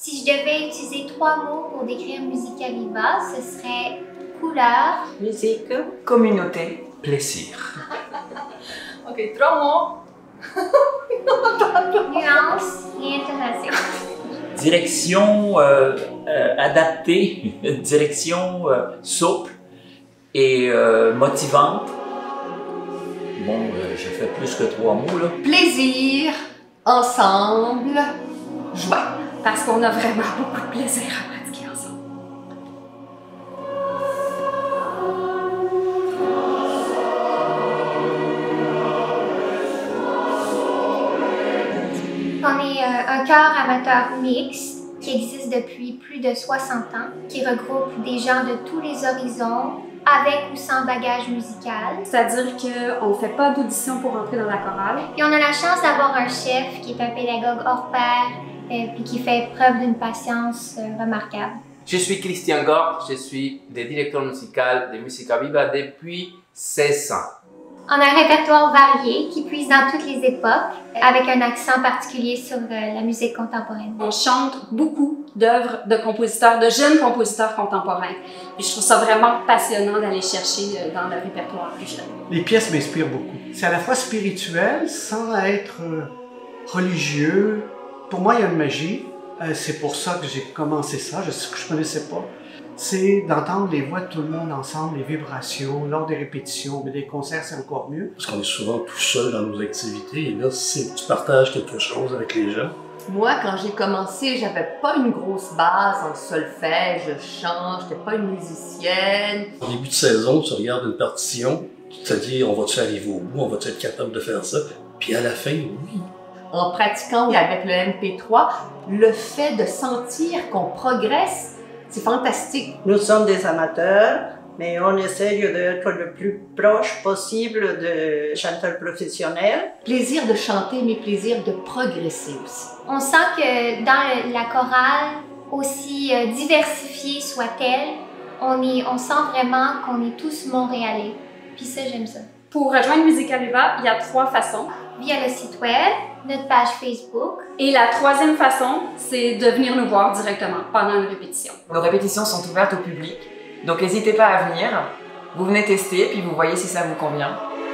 Si je devais utiliser 3 mots pour décrire Musica Viva, ce serait couleur, musique, communauté, plaisir. Ok, 3 mots. nuance et intonation. Direction adaptée, direction souple et motivante. Bon, j'ai fait plus que 3 mots là. plaisir, ensemble, joie. Parce qu'on a vraiment beaucoup de plaisir à pratiquer ensemble. On est un chœur amateur mixte qui existe depuis plus de 60 ans, qui regroupe des gens de tous les horizons, avec ou sans bagage musical. C'est-à-dire qu'on ne fait pas d'audition pour entrer dans la chorale. Et on a la chance d'avoir un chef qui est un pédagogue hors pair, puis qui fait preuve d'une patience remarquable. Je suis Christian Gord, je suis le directeur musical de Musica Viva depuis 16 ans. On a un répertoire varié qui puise dans toutes les époques, avec un accent particulier sur la musique contemporaine. On chante beaucoup d'œuvres de compositeurs, de jeunes compositeurs contemporains. Et je trouve ça vraiment passionnant d'aller chercher dans le répertoire plus jeune. Les pièces m'inspirent beaucoup. C'est à la fois spirituel sans être religieux. Pour moi, il y a une magie. C'est pour ça que j'ai commencé ça. Je ne connaissais pas. C'est d'entendre les voix de tout le monde ensemble, les vibrations, lors des répétitions, mais des concerts, c'est encore mieux. Parce qu'on est souvent tout seul dans nos activités, et là, si tu partages quelque chose avec les gens. Moi, quand j'ai commencé, j'avais pas une grosse base en solfège, je chante, j'étais pas une musicienne. Au début de saison, tu regardes une partition, tu te dis, on va-tu arriver au bout, on va-tu être capable de faire ça? Puis à la fin, oui. En pratiquant avec le MP3, le fait de sentir qu'on progresse, c'est fantastique. Nous sommes des amateurs, mais on essaye d'être le plus proche possible de chanteurs professionnels. Plaisir de chanter, mais plaisir de progresser aussi. On sent que dans la chorale, aussi diversifiée soit-elle, on sent vraiment qu'on est tous montréalais. Puis ça, j'aime ça. Pour rejoindre Musica Viva, il y a 3 façons. Via le site web, notre page Facebook. Et la 3e façon, c'est de venir nous voir directement pendant une répétition. Nos répétitions sont ouvertes au public, donc n'hésitez pas à venir. Vous venez tester, puis vous voyez si ça vous convient.